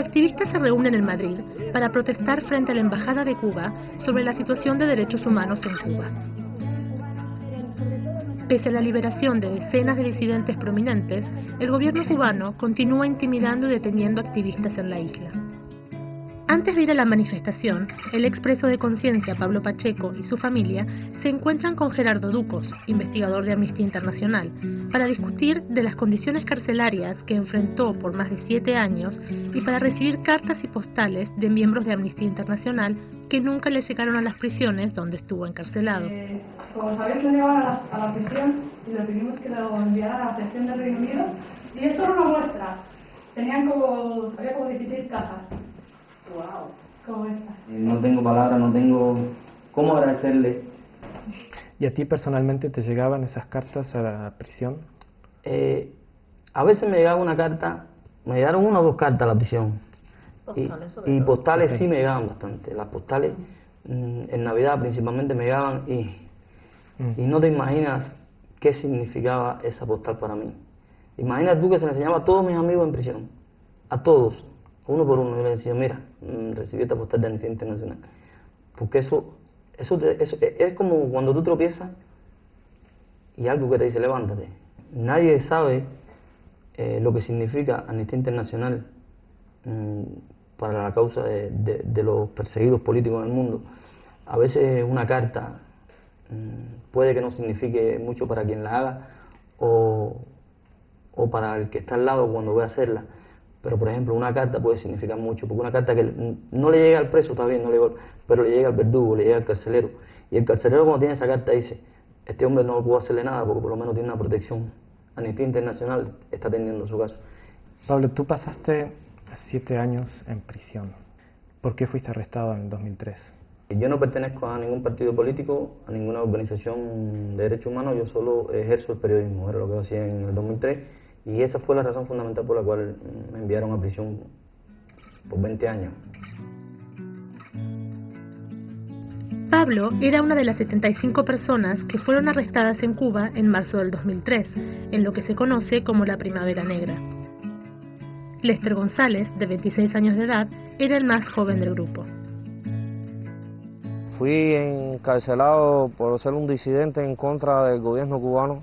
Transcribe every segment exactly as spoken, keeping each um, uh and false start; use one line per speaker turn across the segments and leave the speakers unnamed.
activistas se reúnen en Madrid para protestar frente a la Embajada de Cuba sobre la situación de derechos humanos en Cuba. Pese a la liberación de decenas de disidentes prominentes, el gobierno cubano continúa intimidando y deteniendo activistas en la isla. Antes de ir a la manifestación, el expreso de conciencia Pablo Pacheco y su familia se encuentran con Gerardo Ducos, investigador de Amnistía Internacional, para discutir de las condiciones carcelarias que enfrentó por más de siete años y para recibir cartas y postales de miembros de Amnistía Internacional que nunca le llegaron a las prisiones donde estuvo encarcelado.
Eh, como sabéis, lo llevaban a la, a la prisión y le pedimos que lo enviaran a la sección de Reino Unido. Y esto era una muestra. Tenían como, había como dieciséis cajas. Wow. Como esta.
No tengo palabras, no tengo cómo agradecerle.
¿Y a ti personalmente te llegaban esas cartas a la prisión?
Eh, a veces me llegaba una carta, me llegaron una o dos cartas a la prisión.
Postales,
y, y postales sí me llegaban bastante. Las postales mm, en Navidad principalmente me llegaban y, mm. y no te imaginas qué significaba esa postal para mí. Imagina tú que se le enseñaba a todos mis amigos en prisión, a todos, uno por uno. Yo les decía, mira, mm, recibí esta postal de Amnistía Internacional. Porque eso, eso, te, eso es como cuando tú tropiezas y algo que te dice, levántate. Nadie sabe eh, lo que significa Amnistía Internacional mm, para la causa de, de, de los perseguidos políticos en el mundo. A veces una carta mmm, puede que no signifique mucho para quien la haga o, o para el que está al lado cuando ve a hacerla, pero por ejemplo una carta puede significar mucho, porque una carta que no le llega al preso, está bien, no le llega, pero le llega al verdugo, le llega al carcelero, y el carcelero cuando tiene esa carta dice, este hombre no puedo hacerle nada porque por lo menos tiene una protección. Amnistía Internacional está atendiendo su caso.
Pablo, tú pasaste siete años en prisión. ¿Por qué fuiste arrestado en el dos mil tres?
Yo no pertenezco a ningún partido político, a ninguna organización de derechos humanos, yo solo ejerzo el periodismo, era lo que yo hacía en el dos mil tres, y esa fue la razón fundamental por la cual me enviaron a prisión por veinte años.
Pablo era una de las setenta y cinco personas que fueron arrestadas en Cuba en marzo del dos mil tres, en lo que se conoce como la Primavera Negra. Lester González, de veintiséis años de edad, era el más joven del grupo.
Fui encarcelado por ser un disidente en contra del gobierno cubano,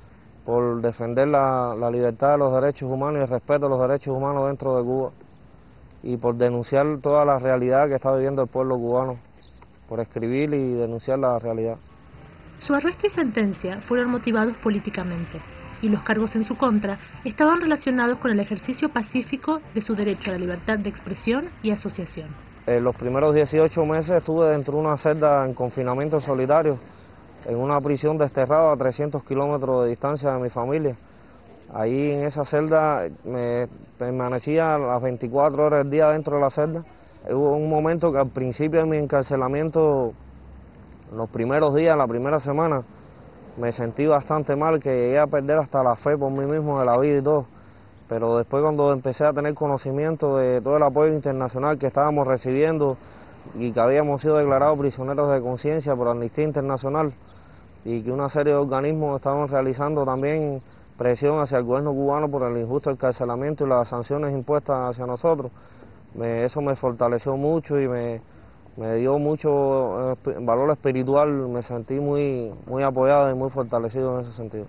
por defender la, la libertad de los derechos humanos y el respeto a los derechos humanos dentro de Cuba, y por denunciar toda la realidad que está viviendo el pueblo cubano, por escribir y denunciar la realidad.
Su arresto y sentencia fueron motivados políticamente, y los cargos en su contra estaban relacionados con el ejercicio pacífico de su derecho a la libertad de expresión y asociación.
En los primeros dieciocho meses estuve dentro de una celda en confinamiento solitario, en una prisión desterrada a trescientos kilómetros de distancia de mi familia. Ahí en esa celda me permanecía las veinticuatro horas del día dentro de la celda. Hubo un momento que al principio de mi encarcelamiento, los primeros días, la primera semana, me sentí bastante mal, que llegué a perder hasta la fe por mí mismo de la vida y todo. Pero después, cuando empecé a tener conocimiento de todo el apoyo internacional que estábamos recibiendo y que habíamos sido declarados prisioneros de conciencia por Amnistía Internacional y que una serie de organismos estaban realizando también presión hacia el gobierno cubano por el injusto encarcelamiento y las sanciones impuestas hacia nosotros, me, eso me fortaleció mucho y me, me dio mucho eh, valor espiritual, me sentí muy, muy apoyado y muy fortalecido en ese sentido.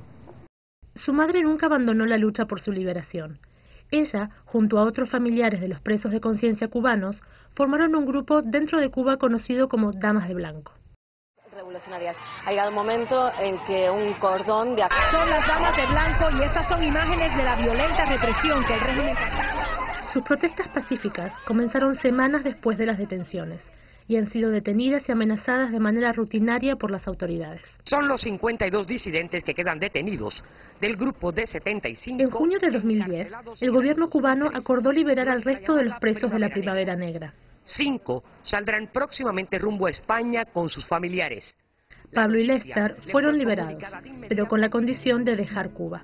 Su madre nunca abandonó la lucha por su liberación. Ella, junto a otros familiares de los presos de conciencia cubanos, formaron un grupo dentro de Cuba conocido como Damas de Blanco.
Revolucionarias. Ha llegado un momento en que un cordón de...
Son las Damas de Blanco y estas son imágenes de la violenta represión que el régimen...
Sus protestas pacíficas comenzaron semanas después de las detenciones y han sido detenidas y amenazadas de manera rutinaria por las autoridades.
Son los cincuenta y dos disidentes que quedan detenidos del grupo de setenta y cinco...
En junio de dos mil diez, el gobierno cubano acordó liberar al resto de los presos de la Primavera Negra.
Cinco saldrán próximamente rumbo a España con sus familiares.
Pablo y Lester fueron liberados, pero con la condición de dejar Cuba.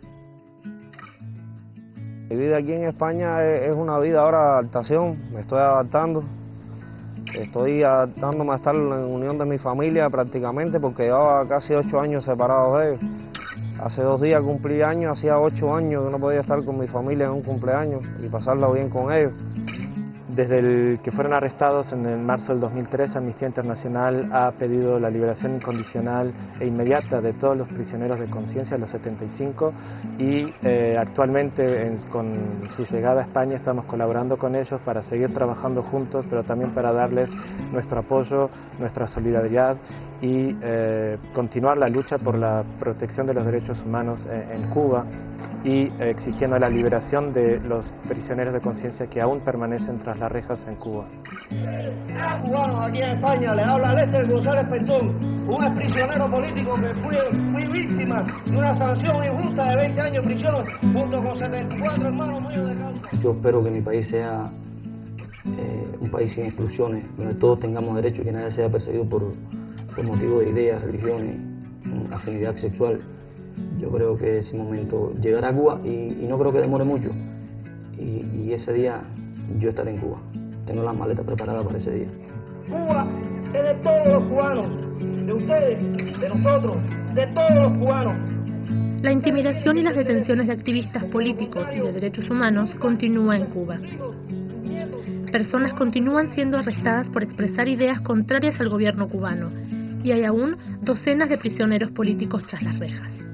Mi vida aquí en España es una vida ahora de adaptación, me estoy adaptando. Estoy adaptándome a estar en unión de mi familia prácticamente, porque llevaba casi ocho años separados de ellos. Hace dos días cumplí años, hacía ocho años que no podía estar con mi familia en un cumpleaños y pasarlo bien con ellos.
Desde el que fueron arrestados en el marzo del dos mil tres, Amnistía Internacional ha pedido la liberación incondicional e inmediata de todos los prisioneros de conciencia, los setenta y cinco, y eh, actualmente en, con su llegada a España estamos colaborando con ellos para seguir trabajando juntos, pero también para darles nuestro apoyo, nuestra solidaridad y eh, continuar la lucha por la protección de los derechos humanos en, en Cuba, y eh, exigiendo la liberación de los prisioneros de conciencia que aún permanecen tras las rejas en Cuba.
A cubanos aquí en España, le habla Lester González Pentón, un ex prisionero político que fui, fui víctima de una sanción injusta de veinte años de prisión junto con setenta y cuatro hermanos míos de causa.
Yo espero que mi país sea eh, un país sin exclusiones, donde todos tengamos derechos y que nadie sea perseguido por, por motivos de ideas, religiones, afinidad sexual. Yo creo que ese momento llegará a Cuba y, y no creo que demore mucho. Y, y ese día yo estaré en Cuba. Tengo las maletas preparadas para ese día.
Cuba es de todos los cubanos, de ustedes, de nosotros, de todos los cubanos.
La intimidación y las detenciones de activistas políticos y de derechos humanos continúa en Cuba. Personas continúan siendo arrestadas por expresar ideas contrarias al gobierno cubano y hay aún docenas de prisioneros políticos tras las rejas.